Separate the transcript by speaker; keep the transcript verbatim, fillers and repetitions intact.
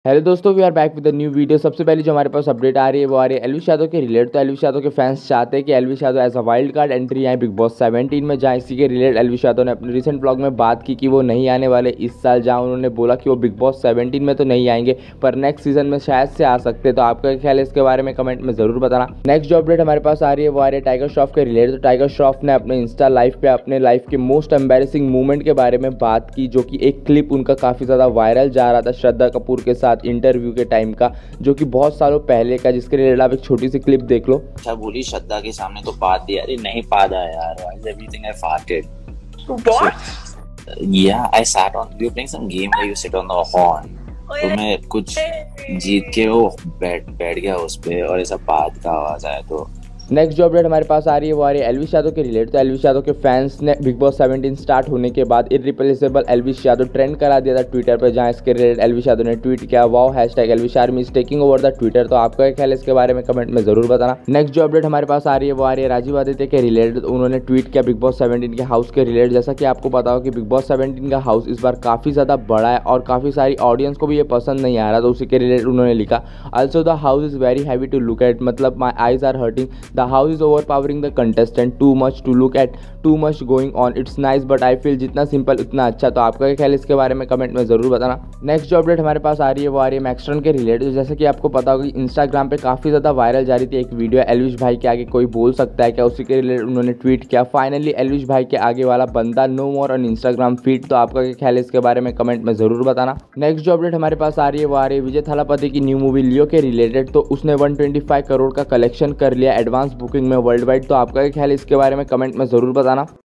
Speaker 1: Hello दोस्तों, we are back with the new video. सबसे पहले जो हमारे पास अपडेट आ रही है वो आ रही है एलविश यादव के रिलेट। तो एलविश यादव के फैंस चाहते हैं कि Elvish Yadav as a wild card entry आए बिग बॉस सेवनटीन में, जहां इसी के रिलेट एलविश यादव ने अपने रिसेंट ब्लॉग में बात की कि वो नहीं आने वाले इस साल, जहां उन्होंने बोला कि वो बिग बॉस सेवनटीन में तो नहीं आएंगे पर नेक्स्ट सीजन में शायद से आ सकते हैं। तो आपका क्या ख्याल है इसके बारे में कमेंट में जरूर बताना। नेक्स्ट जो अपडेट हमारे पास आ रही है वो आ रही है टाइगर श्रॉफ के रिलेट। तो टाइगर श्रॉफ ने अपने इंस्टा लाइव पे अपने लाइफ के मोस्ट एम्बेरसिंग मोमेंट के बारे में बात की, जो कि एक क्लिप उनका काफी ज्यादा वायरल जा रहा था श्रद्धा कपूर के साथ इंटरव्यू के टाइम का, जो कि बहुत सालों पहले का, जिसके रिलेटेड आप एक छोटी सी क्लिप देख लो।
Speaker 2: अच्छा बोली श्रद्धा के सामने तो पाद दिया। अरे नहीं पादा है यार, why is everything I farted?
Speaker 3: What?
Speaker 2: So, yeah, I sat on, we were playing some game where you sit on the horn. तो मैं कुछ जीत के वो बैठ बैठ गया उस पे और ऐसा पाद का आवाज आया। तो
Speaker 1: नेक्स्ट जो अपडेट हमारे पास आ रही है वो आ रही है एलविश यादव के रिलेट। तो एलविश यादव के फैंस ने बिग बॉस सेवनटीन स्टार्ट होने के बाद इररिप्लेसेबल एलविश यादव ट्रेंड करा दिया था ट्विटर पर, जहां इसके रिलेटेड एलविश यादव ने ट्वीट किया, wow hashtag Elvish army is taking over the Twitter. तो आपका क्या ख्याल है इसके बारे में कमेंट में जरूर बताना। नेक्स्ट जो अपडेट हमारे पास आ रही है वो आ रही है राजीव आदित्य के रिलेटेड। उन्होंने ट्वीट किया बिग बॉस सेवनटीन के हाउस के रिलेटेड। जैसा कि आपको पता हो कि बिग बॉस सेवनटीन का हाउस इस बार काफी ज्यादा बड़ा है और काफी सारी ऑडियंस को भी ये पसंद नहीं आ रहा, तो उसी के रिलेटेड उन्होंने लिखा, also the house is very heavy to look at, मतलब my eyes are hurting, the house is over the contestant, too much to look at, too much going on, it's nice but I feel जितना simple उतना अच्छा। तो आपका क्या ख्याल इसके बारे में कमेंट में जरूर बताना। नेक्स्ट जो अपडेट हमारे पास आ रही है वो आ रही है मैक्सटर्न के रिलेटेड। जैसे कि आपको पता होगा कि इंस्टाग्राम पे काफी ज्यादा वायरल जा रही थी एक वीडियो, एलविश भाई के आगे कोई बोल सकता है क्या, उसी के रिलेटेड उन्होंने ट्वीट किया, फाइनली एलविश भाई के आगे वाला बंदा no more on Instagram feed. तो आपका क्या ख्याल है इसके बारे में कमेंट में जरूर बताना। नेक्स्ट जो अपडेट हमारे पास आ रही है वो आ रही है विजय थालापति की न्यू मूवी लियो के रिलेटेड। तो उसने वन ट्वेंटी फाइव करोड़ का कलेक्शन कर लिया एडवांस बुकिंग में वर्ल्ड वाइड। तो आपका ख्याल इसके बारे में कमेंट में जरूर बताना।